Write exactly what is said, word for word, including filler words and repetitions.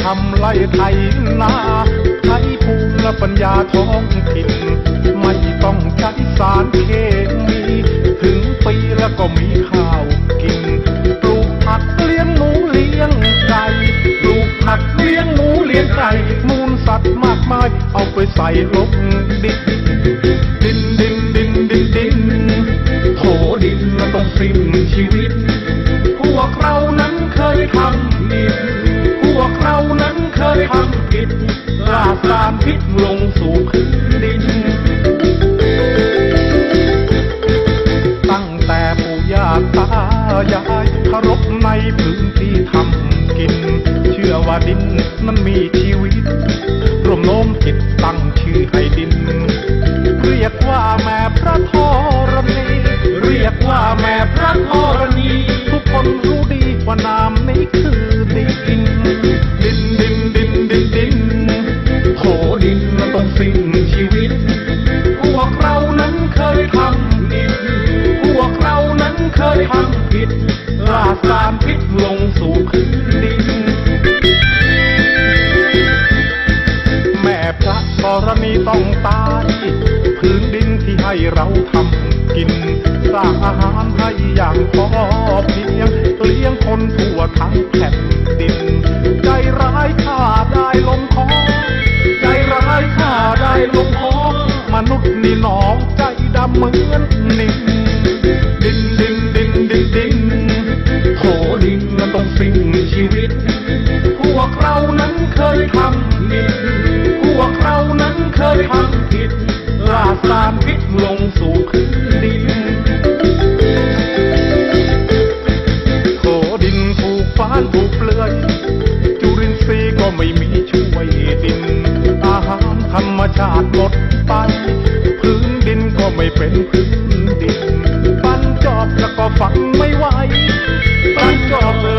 ำไล่ไถนาใช้ภูมิและปัญญาท้องถิ่นไม่ต้องใช้สารเคมีถึงปีแล้วก็มีข้าวกินปลูกผักเลี้ยงหมูเลี้ยงไก่ปลูกผักเลี้ยงหมูเลี้ยงไก่มูลสัตว์มากมายเอาไปใส่ลงดินดินดินดินดินดินโถดินมันต้องสิ้นชีวิตพวกเรานั้นเคยทำผิดพวกเรานั้นเคยทำผิดราดสารพิษลงสู่พื้นดินตั้งแต่ปู่ย่าตายายเคารพในพื้นที่ทำกินเชื่อว่าดินนั้นมีชีวิตรวมโน้มจิตตั้งชื่อให้ดินเรียกว่าแม่พระธรณีเรียกว่าแม่พระธรณีทุกคนรู้ดีว่านามนี้คือดินดินดินดินดินดินโถดินมันต้องสิ้นชีวิตพวกเรานั้นเคยทำผิดพวกเรานั้นเคยทำผิดราดสารพิษลงสู่พื้นดินแม่พระธรณีต้องตายพื้นดินที่ให้เราทำกินสร้างอาหารให้อย่างพอเพียงเลี้ยงคนทั่วทั้งแผ่นดินใจร้ายข้าได้ลงคอใจร้ายข้าได้ลงคอมนุษย์นี่หนอใจดำเหมือนนิ่งดินดินดินดินดินโถดินมันต้องสิ้นชีวิตพวกเรานั้นเคยทำผิดพวกเรานั้นเคยทำผิดราดสารพิษลงสู่พื้นดินโถดินถูกฟ้านถูกเปลือยจุลินทรีย์ก็ไม่มีช่วยดินอาหารธรรมชาติหมดไปพื้นดินก็ไม่เป็นพื้นดินปั้นจอบแล้วก็ฝังไม่ไหวปั้นจอบ